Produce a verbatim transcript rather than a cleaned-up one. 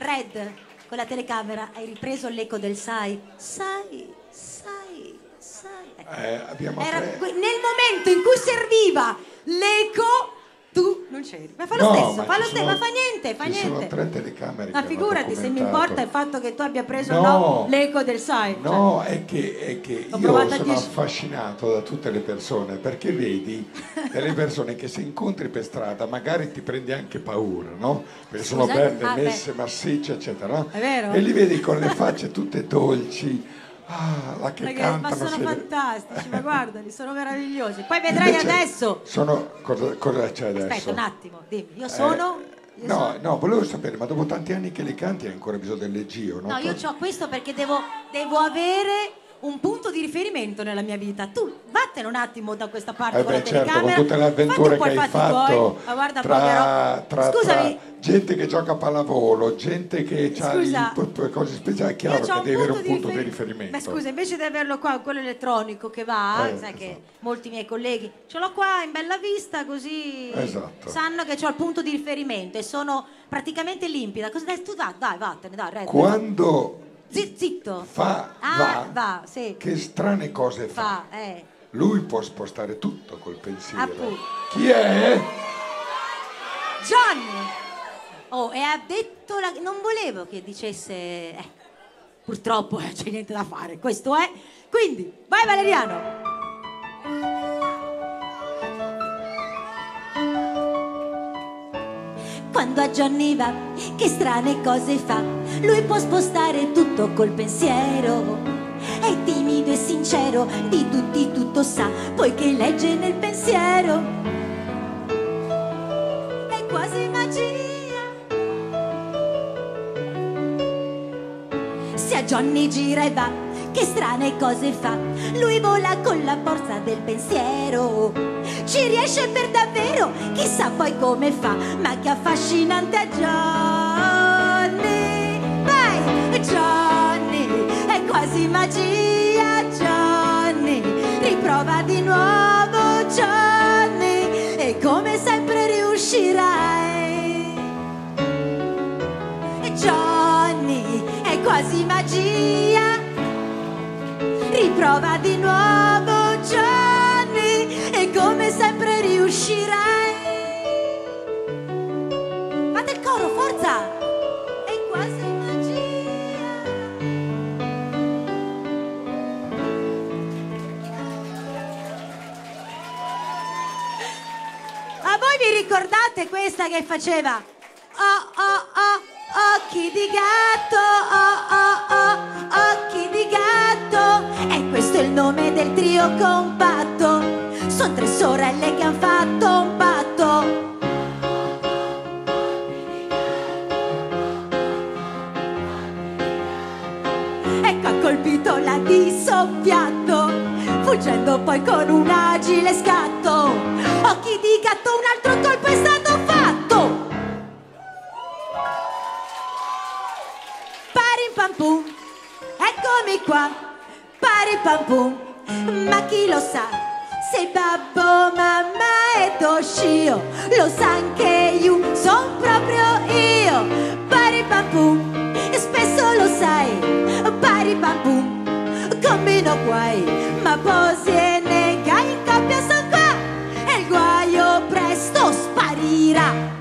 Red, con la telecamera hai ripreso l'eco del sai, sai, sai, sai. Ecco. Eh, abbiamo Era tre... nel momento in cui serviva l'eco, tu non c'eri. Ma fa lo no, stesso, ma fa lo ci stesso, sono, ma fa niente, fa ci niente. sono tre telecamere. Ma che figurati, se mi documentato. importa il fatto che tu abbia preso no, no, l'eco del sai. No, cioè. è che, è che Ho io provato a sono dieci... affascinato da tutte le persone, perché vedi delle persone che se incontri per strada magari ti prendi anche paura, no? Perché sono Scusa? belle, Ah, messe, massicce, eccetera, no? È vero? E li vedi con le facce tutte dolci. Ah, la che Perché, cantano, ma sono se... fantastici, ma guardali, sono meravigliosi. Poi vedrai Invece adesso. Sono, cosa, cosa c'è adesso? Aspetta un attimo, dimmi, io sono... Eh, io no, sono... no, volevo sapere, ma dopo tanti anni che li canti hai ancora bisogno del leggio, no? No, io ho questo perché devo, devo avere un punto di riferimento nella mia vita. Tu vattene un attimo da questa parte Eh con beh, la certo, telecamera. con tutte le avventure che hai fatti fatto tuoi. Ma guarda tra, povero. tra, Scusami. tra gente che gioca a pallavolo, gente che ha Scusa. cose speciali, è Io chiaro c'ho che un devi avere un punto punto di riferi- riferimento. Ma scusa, invece di averlo qua, quello elettronico che va, Eh, sai che esatto. molti miei colleghi ce l'ho qua in bella vista, così Esatto. sanno che ho il punto di riferimento e sono praticamente limpida. Cosa dai? Tu dai, dai, vattene, dai, Red. Quando Zit- zitto. fa, Ah, va, va, sì. che strane cose fa. Fa, eh. Lui può spostare tutto col pensiero. Appunto. Chi è? Johnny! Oh, e ha detto la... non volevo che dicesse... Eh, purtroppo eh, c'è niente da fare, questo è. Quindi, vai Valeriano! Quando a Johnny va, che strane cose fa, lui può spostare tutto col pensiero. È timido e sincero, di tutti tutto sa, poiché legge nel pensiero. È quasi magia. Se a Johnny gira e va, che strane cose fa, lui vola con la forza del pensiero. Ci riesce per davvero, chissà poi come fa, ma che affascinante è Johnny. Vai, Johnny, è quasi magia, Johnny. Riprova di nuovo, Johnny, e come sempre riuscirai. Johnny, è quasi magia. Riprova di nuovo, Johnny, e come sempre riuscirai. Fate il coro, forza! È quasi magia. Ma voi vi ricordate questa che faceva? Oh, oh, oh, occhi di gatto, oh, oh, oh, occhi di gatto. E questo è il nome del trio compatto. Sono tre sorelle che han fatto un patto. Ecco, ha colpito la di soppiatto, fuggendo poi con un agile scatto. Occhi di gatto, un altro colpo è stato fatto. Pari pam pum, eccomi qua. Pari pam pum, ma chi lo sa? Se babbo, mamma ed oscio, lo sa anche io, son proprio io. Pari pam pum, e spesso lo sai. Pari pam pum, combino guai, ma posi e negai in coppia son qua, e il guaio presto sparirà.